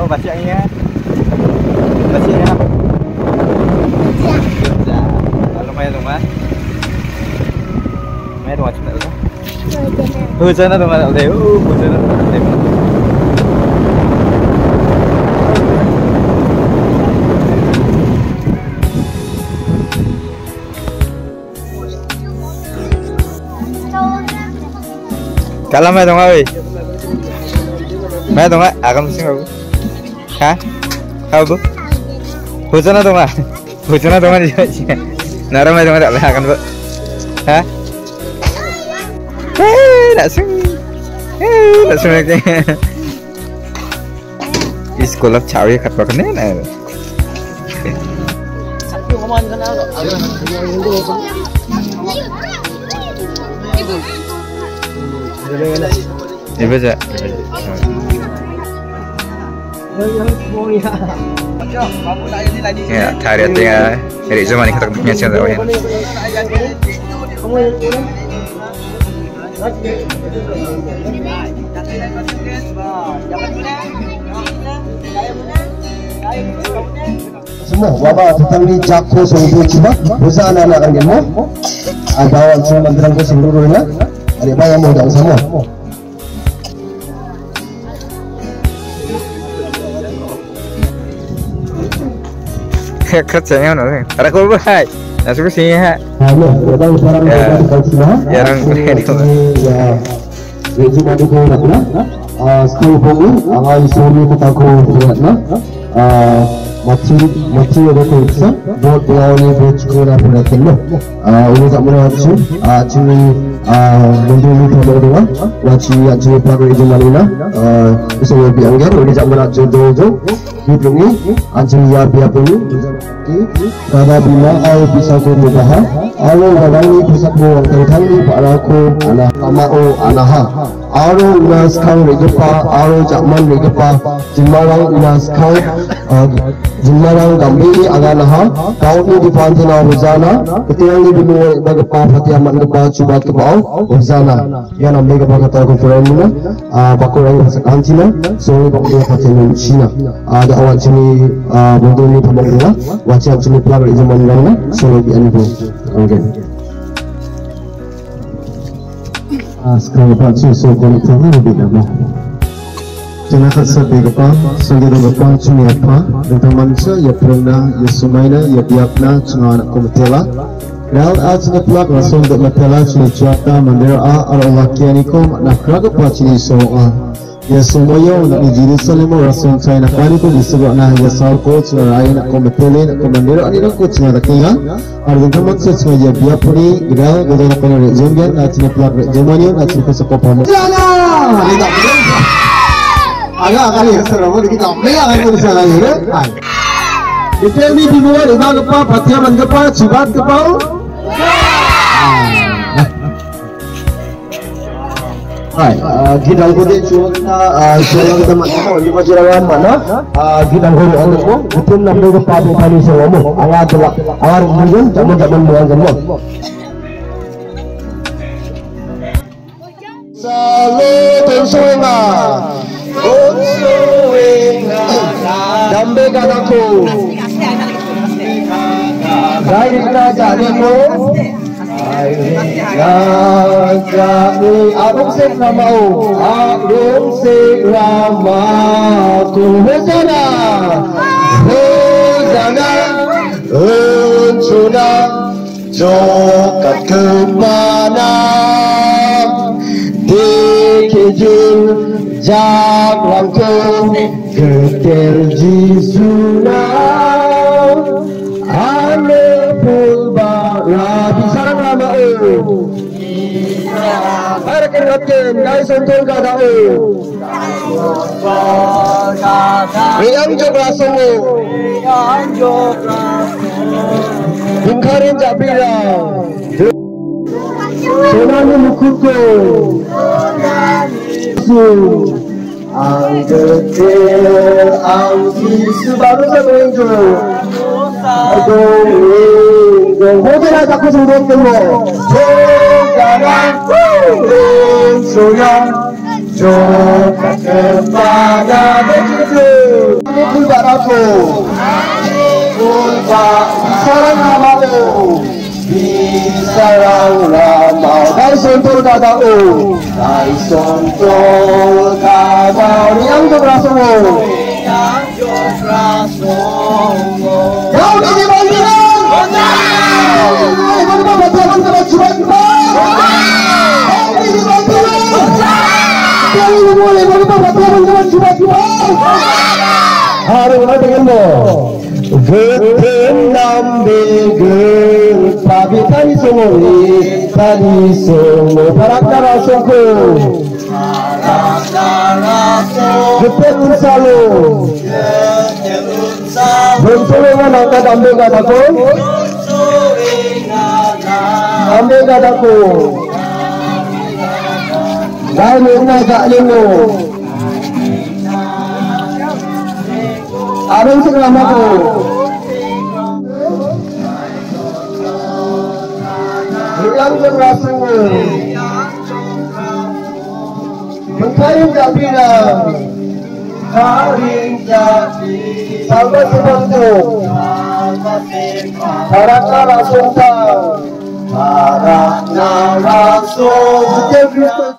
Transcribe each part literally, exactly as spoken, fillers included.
bacanya. Bacanya. Kalau main rumah. Main rumah cuma itu. Hujan atau mana? Deh, hujan atau mana? Kalau main rumah, wei. Main rumah, akan mesti kau. Hah? Kau bu? Hujan atau mana? Hujan atau mana? Nara main rumah tak boleh akan bu. Hah? Hei, tak sung. Hei, tak sung lagi. Di sekolah cari kat pakai ni. Satu kawan kenal tak? Ibu je. Ya, tarik tengah. Dari zaman ni kita punya cerita awal. Semua wabah tentang ni jakko sungguh cuba usaha anak akan demo ada awal cuma menterang ko seluruh na ada banyak mau dah semua kerjanya mana? Ada kau bahai, nasi sih ha. Halo, orang orang yang berada di sini. Ya, orang berada di sini. Ya, jadi mana kau nak na? Ah, sekolah pun, angai suri kita kau buat na. Ah, macam macam ada kau iksa, buat dia ni buat sekolah pun ada kena. Ah, ini tak mana tu. Ah, cumi ah, mundur ni pun ada dua. Wajib wajib pakai itu mana na? Ah, bisa lebih anggar. Ini tak mana jodoh jodoh. Hidup ni, anjing ya biar pun. Kada bina ay bisa ko mudahan alo gadani bisa ko tangtangni para ko ana kamao anaha aro unas kang regepa aro jakman regepa jimmarang unas kang jimmarang gambi aganaha kau ni dipantina huzana ketiang ni binu bagepa fatiaman gepa cubat kepau huzana yana mega bagata ko feremuna bakurang sakantina so ni bakdo fatina china ada awak sini buntu ni pamangila wajib sini pelak di zaman mana solo di anu okay ah sekarang baca so kalau tahu lebih lama jangan tersebi apa sendiri apa cuma apa tentang manusia ya pernah ya sumaina ya biakna cuma anak komitela Real at sini pelak langsung untuk metela cuma cuaca mandira Allah kianikum nak ragu pacini soa ya semuanya nak dijadi selama rasul saya nak kali tu disebut nah ya sal coach lain nak komitele nak komandero ani nak coach nak kira ada teman saya sengaja dia puni geral geral nak kena rezongan nak cina pelak rezongannya nak cina sekolah pamu jangan tidak agak kali ya serama kita mega kan tu sana ni kan detail ni di luar dah kepa patiaman kepa cibat kepau Hai, kita angkut cuaca, jalan tempat kita di Pajarawan mana? Kita angkut angkut ko, betul nak dulu papi papi semua. Awak telak, awak mungkin zaman zaman buang semua. Salut bersuara, bersuara, dambe kataku, baik saja demo. Raja ni Arung Sik Ramau Arung Sik Ramaku Hozana Hozana Uncuna Jokat ke mana Dikejul Jak langkung Keter jisuna Ane pulbara Bisarang lama o Para kenapkin Dahil santol ka na o Iyang jok lasong o Iyang jok lasong Bingkarin japira Sonani mukuko Sonani Ang kecil Ang kisu baru sa menjo Aduh, hobi lah aku sudah temu. Jangan soya, coba kepada begitu. Kulbaraku, kulbar sarang namamu, bisarang nama. Dari sentul kadau, dari sentul kadau yang jokrasumu, yang jokrasumu. Yang ini bandiran, ini bandiran teman teman cuba cuba. Yang ini bandiran, yang ini boleh bandiran teman teman cuba cuba. Hari ini denganmu, getendam beger, tapi tadi semua, tadi semua para karasongku, para karasong, getendam salu, getendam salu, bensuringan angkat ambil kataku, ambil kataku, dan ini tak limu. Abang selamaku. Yang jokrasumu, mengkaring tak bilang, karing tak bilang, sampai sebentuk, para karasongkang, para narasong, setiap Kristus.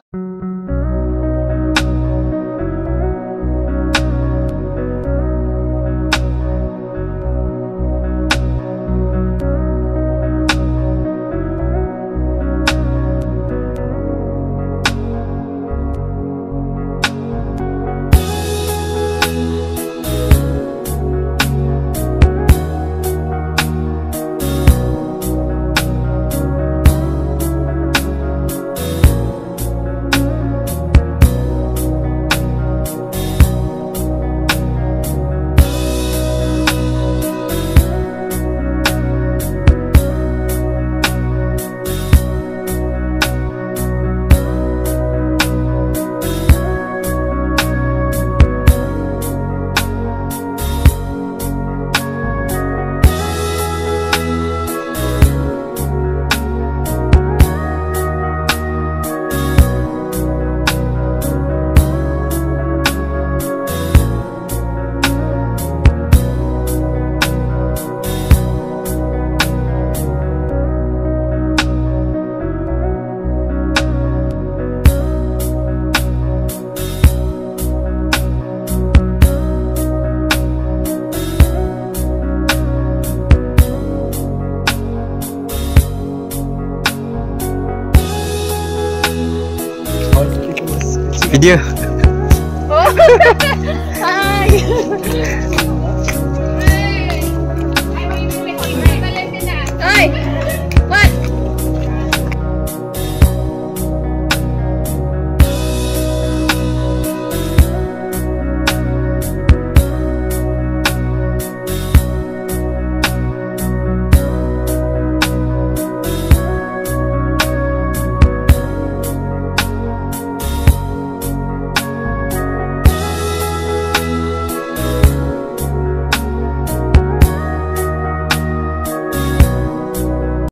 Video.